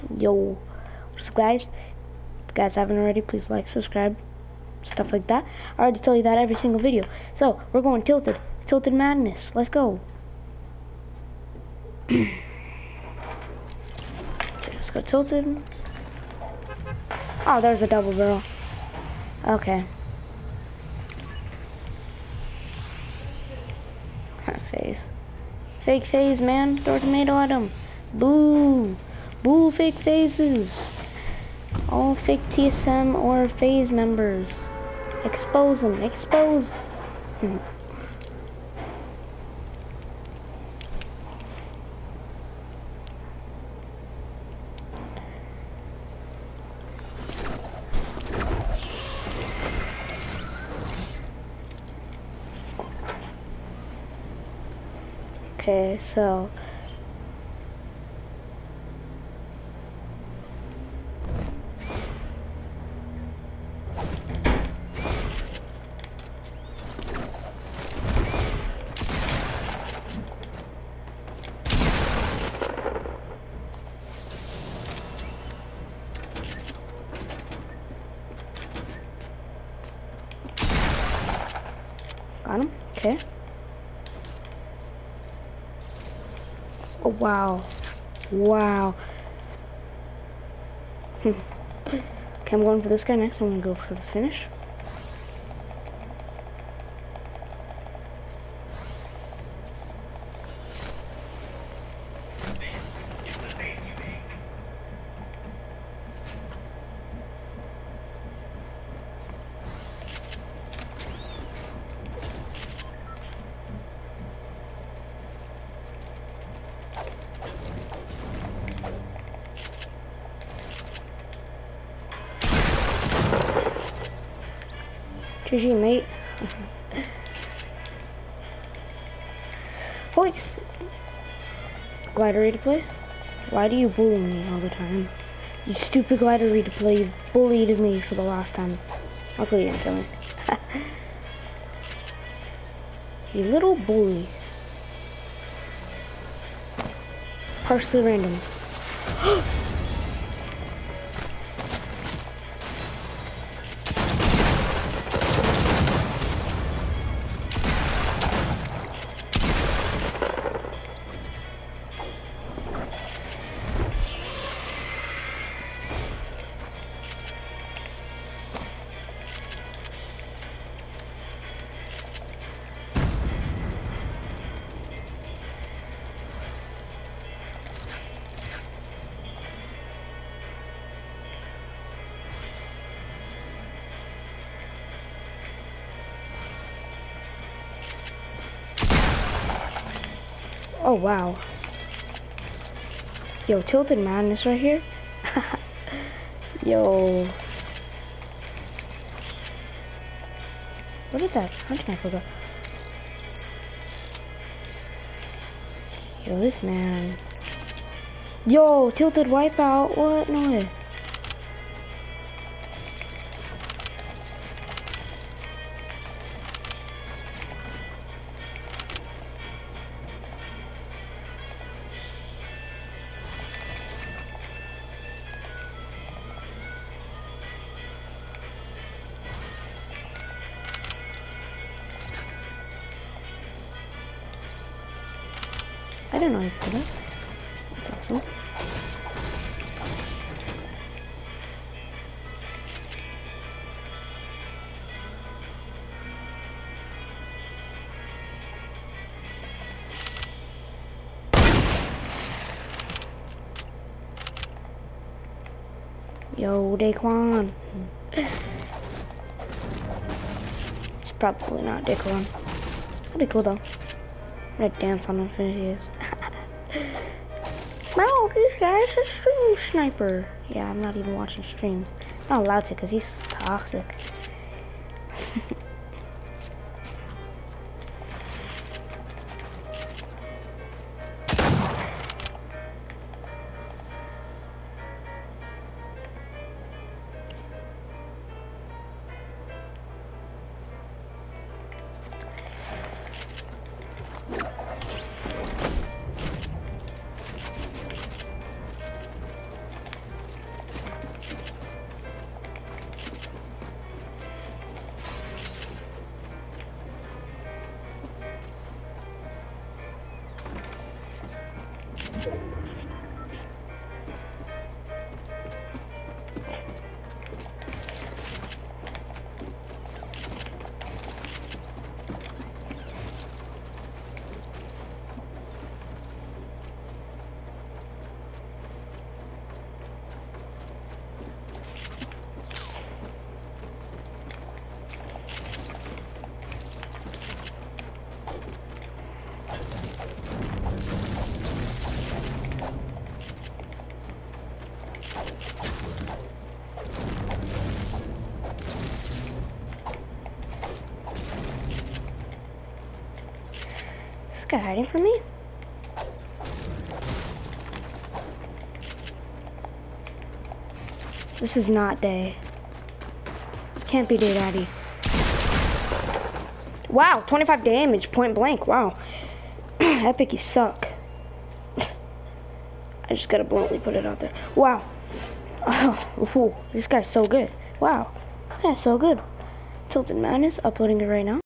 Yo, what's up, guys? If you guys haven't already, please like, subscribe, stuff like that. I already tell you that every single video. So, we're going tilted. Tilted madness. Let's go. Let's go tilted. Oh, there's a double barrel. Okay. Phase. Fake phase, man. Throw a tomato at him. Boo. Boo, fake phases. All fake TSM or phase members. Expose them. Expose. Okay, so got him. Okay. Oh, wow. Wow. Okay, I'm going for this guy next. I'm going to go for the finish. GG, mate. Holy. Glider replay? Why do you bully me all the time? You stupid glider replay. You bullied me for the last time. Luckily you didn't kill me. You little bully. Partially random. Oh, wow. Yo, tilted madness right here. Yo. What is that hunting rifle go? Yo, this man. Yo, tilted wipeout. What? No way. I don't know how to put it. That's awesome. Yo, Daquan. It's probably not Daquan. That'd be cool though. I'm gonna dance on Infinity's. Bro, this guy's a stream sniper. Yeah, I'm not even watching streams. I'm not allowed to because he's toxic. guy hiding from me? This is not day. This can't be day, Daddy. Wow, 25 damage, point blank. Wow. Epic, you suck. I just gotta bluntly put it out there. Wow. Oh, ooh, this guy's so good. Wow. This guy's so good. Tilted Madness, uploading it right now.